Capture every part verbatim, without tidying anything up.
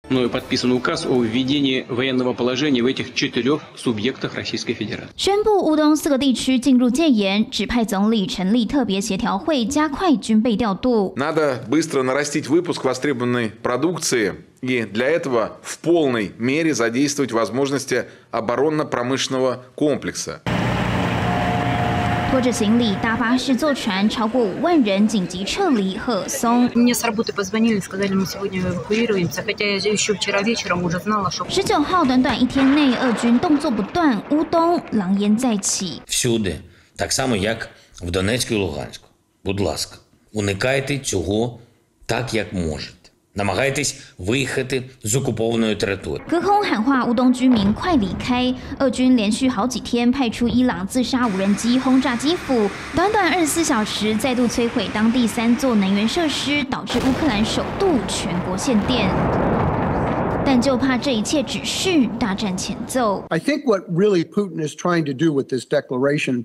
Мною подписан указ о введении военного положения в этих четырех субъектах Российской Федерации. 宣布乌东四个地区进入戒严，指派总理成立特别协调会，加快军备调度。 Надо быстро нарастить выпуск востребованной продукции и для этого в полной мере задействовать возможности оборонно-промышленного комплекса. 拖着行李搭巴士坐船，超过五万人紧急撤离赫松。 Мне с работы позвонили, сказали, мы сегодня эвакуируемся, хотя я еще вчера вечером уже знала, что. 十九号短短一天内，俄军动作不断，乌东狼烟再起。 Всюди, так само як в Донецьку і Луганську. Будь ласка, уникайте цього так, як можете. Намагайтесь виїхати з окупованої території. 隔空喊话乌东居民快离开。俄军连续好几天派出伊朗自杀无人机轰炸基辅，短短二十四小时再度摧毁当地三座能源设施，导致乌克兰首度全国限电。但就怕这一切只是大战前奏。 I think what really Putin is trying to do with this declaration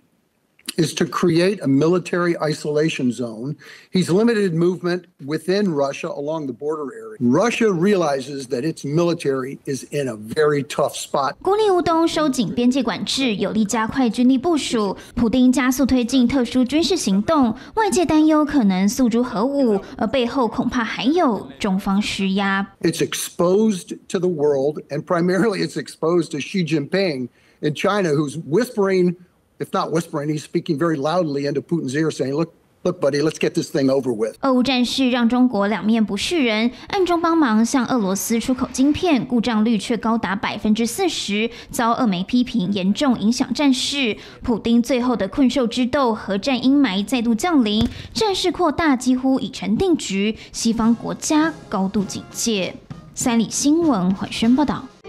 is to create a military isolation zone. He's limited movement within Russia along the border area. Russia realizes that its military is in a very tough spot. 孤立乌东，收紧边界管制，有力加快军力部署。普丁加速推进特殊军事行动，外界担忧可能诉诸核武，而背后恐怕还有中方施压。 It's exposed to the world, and primarily it's exposed to Xi Jinping in China, who's whispering. If not whispering, he's speaking very loudly into Putin's ear, saying, "Look, look, buddy, let's get this thing over with." 俄乌战事让中国两面不是人，暗中帮忙向俄罗斯出口晶片，故障率却高达百分之四十，遭俄媒批评严重影响战事。普丁最后的困兽之斗，核战阴霾再度降临，战事扩大几乎已成定局，西方国家高度警戒。三立新闻缓宣报道。